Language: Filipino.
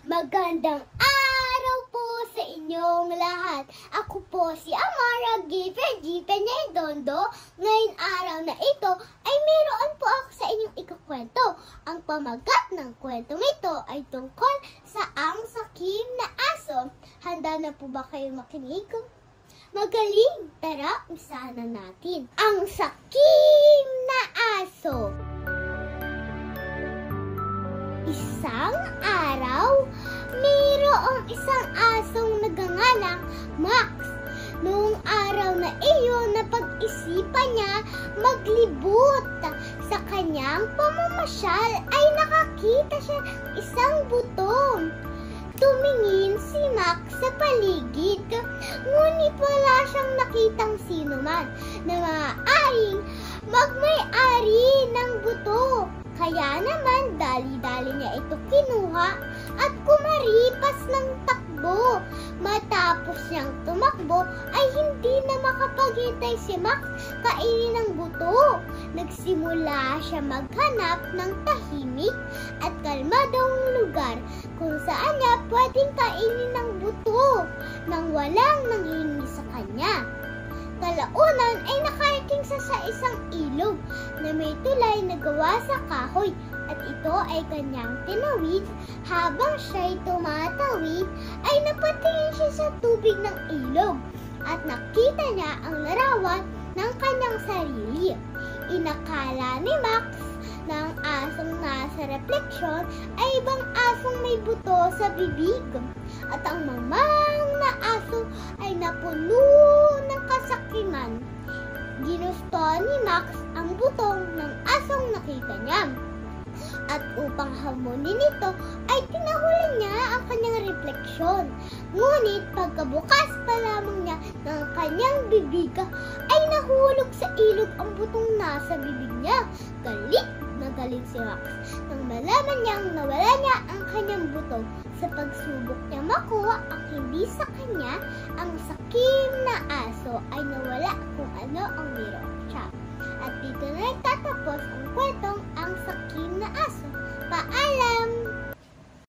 Magandang araw po sa inyong lahat. Ako po si Amara Giver G. Peña-Redondo. Ngayong araw na ito ay mayroon po ako sa inyong ikukwento. Ang pamagat ng kwentong ito ay tungkol sa ang sakim na aso. Handa na po ba kayo makinig? Magaling! Tara, umpisahan na natin. Ang sakim na aso. Isang araw, mayroong isang asong nagangalang Max. Noong araw na iyon, napag-isipan niya maglibot. Sa kanyang pamamasyal ay nakakita siya ng isang buto. Tumingin si Max sa paligid, ngunit wala siyang nakitang sinuman na maaaring magmay-ari ng buto. Kaya naman dali-dali niya ito kinuha at kumaripas ng takbo. Matapos niyang tumakbo ay hindi na makapaghintay si Max kainin ang buto. Nagsimula siya maghanap ng tahimik at kalmadong lugar kung saan niya pwedeng kainin ang buto nang walang nanghihingi sa kanya. Kalaunan ay nakarating sa isang ilog na may tulay na gawa sa kahoy at ito ay kanyang tinawid. Habang siya'y tumatawid ay napatingin siya sa tubig ng ilog at nakita niya ang larawan ng kanyang sarili. Inakala ni Max na ang asong nasa refleksyon ay ibang asong may buto sa bibig at ang mamang na aso ay napuno ng kasakiman. Ginusto ni Max ang butong ng asong nakita niya. At upang hamunin nito ay tinahulan niya ang kanyang refleksyon. Ngunit pagkabukas pa lamang niya ng kanyang bibig ay nahulog sa ilog ang butong nasa bibig niya. Galit na galit si Max nang malaman niyang nawala niya ang kanyang buto. Sa pagsubok niya makuha ang hindi sa kanya, ang sakim na aso ay nawala kung ano ang meron siya. At dito na nagtatapos ang kwentong ang sakim na aso. Paalam!